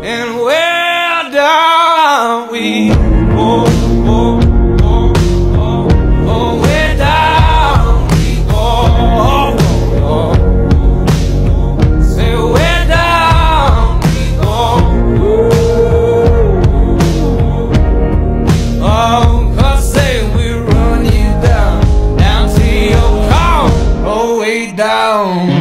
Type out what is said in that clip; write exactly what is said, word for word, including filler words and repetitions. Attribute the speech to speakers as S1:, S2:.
S1: and where down we go, go, go, go, go, where down we go, go, go. Say where down we go. Oh, 'cause say we run you down, down to your car, oh way down.